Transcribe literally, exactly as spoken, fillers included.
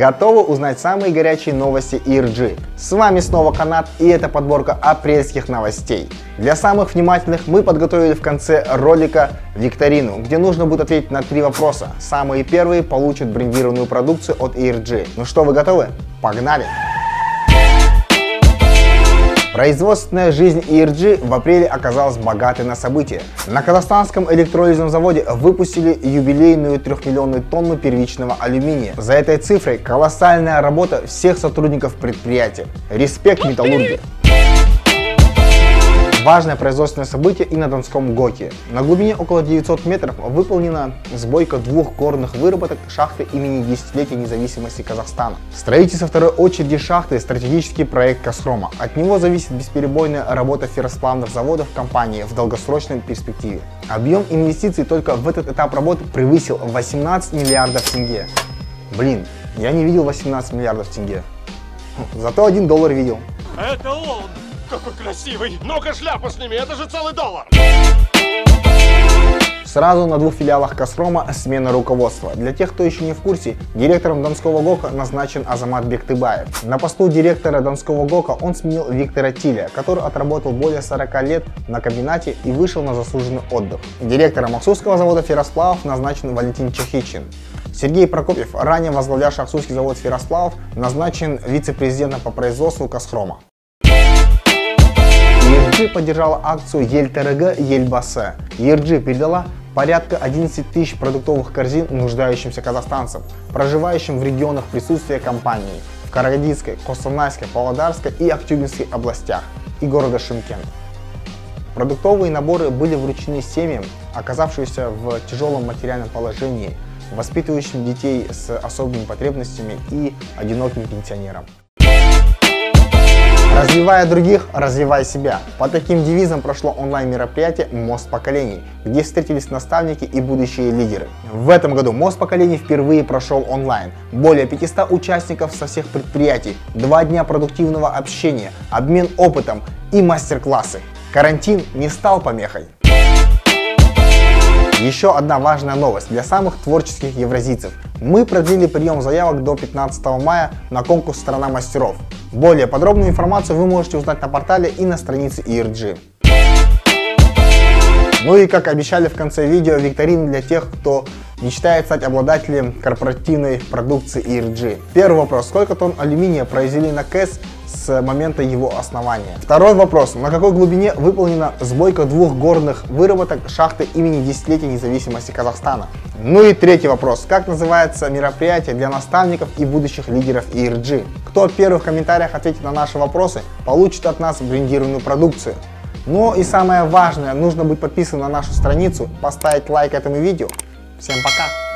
Готовы узнать самые горячие новости и эр джи? С вами снова Канат, и это подборка апрельских новостей. Для самых внимательных мы подготовили в конце ролика викторину, где нужно будет ответить на три вопроса. Самые первые получат брендированную продукцию от и эр джи. Ну что, вы готовы? Погнали! Производственная жизнь и эр джи в апреле оказалась богатой на события. На казахстанском электролизном заводе выпустили юбилейную трехмиллионную тонну первичного алюминия. За этой цифрой колоссальная работа всех сотрудников предприятия. Респект металлургии! Важное производственное событие и на Донском ГОКе. На глубине около девятисот метров выполнена сбойка двух горных выработок шахты имени десятилетия независимости Казахстана. Строительство второй очереди шахты – стратегический проект Газхрома. От него зависит бесперебойная работа ферросплавных заводов компании в долгосрочной перспективе. Объем инвестиций только в этот этап работы превысил восемнадцать миллиардов тенге. Блин, я не видел восемнадцать миллиардов тенге. Зато один доллар видел. Это он! Какой красивый! Ну-ка шляпу сними, это же целый доллар! Сразу на двух филиалах Газхрома смена руководства. Для тех, кто еще не в курсе, директором Донского ГОКа назначен Азамат Бектыбаев. На посту директора Донского ГОКа он сменил Виктора Тиля, который отработал более сорока лет на комбинате и вышел на заслуженный отдых. Директором Аксусского завода ферросплавов назначен Валентин Чахичин. Сергей Прокопьев, ранее возглавлявший Аксусский завод ферросплавов, назначен вице-президентом по производству Газхрома. и эр джи поддержала акцию Ельтарыгы Ельбасы. и эр джи передала порядка одиннадцати тысяч продуктовых корзин нуждающимся казахстанцам, проживающим в регионах присутствия компании в Карагандинской, Костанайской, Павлодарской и Актюбинской областях и города Шымкент. Продуктовые наборы были вручены семьям, оказавшимся в тяжелом материальном положении, воспитывающим детей с особыми потребностями и одиноким пенсионерам. Развивая других, развивай себя. По таким девизам прошло онлайн-мероприятие «Мост поколений», где встретились наставники и будущие лидеры. В этом году «Мост поколений» впервые прошел онлайн. Более пятисот участников со всех предприятий, два дня продуктивного общения, обмен опытом и мастер-классы. Карантин не стал помехой. Еще одна важная новость для самых творческих евразийцев. Мы продлили прием заявок до пятнадцатого мая на конкурс «Страна мастеров». Более подробную информацию вы можете узнать на портале и на странице и эр джи. Ну и как обещали в конце видео, викторина для тех, кто мечтает стать обладателем корпоративной продукции и эр джи. Первый вопрос: сколько тонн алюминия произвели на КЭС с момента его основания? Второй вопрос: на какой глубине выполнена сбойка двух горных выработок шахты имени десятилетия независимости Казахстана? Ну и третий вопрос: как называется мероприятие для наставников и будущих лидеров и эр джи? Кто первый в комментариях ответит на наши вопросы, получит от нас брендированную продукцию. Ну и самое важное, нужно быть подписанным на нашу страницу, поставить лайк этому видео. Всем пока!